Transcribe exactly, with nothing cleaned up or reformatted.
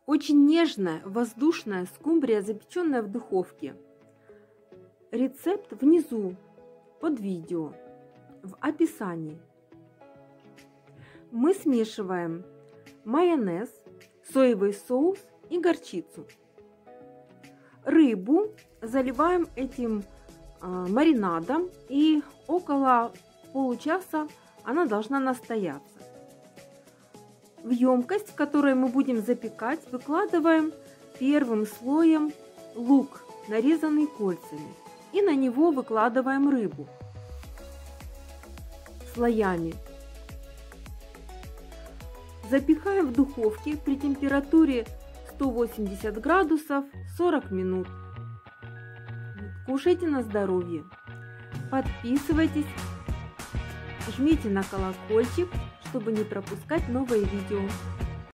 Очень нежная, воздушная скумбрия, запеченная в духовке. Рецепт внизу под видео, в описании. Мы смешиваем майонез, соевый соус и горчицу. Рыбу заливаем этим э, маринадом, и около получаса она должна настояться. В емкость, в которой мы будем запекать, выкладываем первым слоем лук, нарезанный кольцами, и на него выкладываем рыбу слоями. Запекаем в духовке при температуре сто восемьдесят градусов сорок минут. Кушайте на здоровье. Подписывайтесь, жмите на колокольчик, чтобы не пропускать новые видео.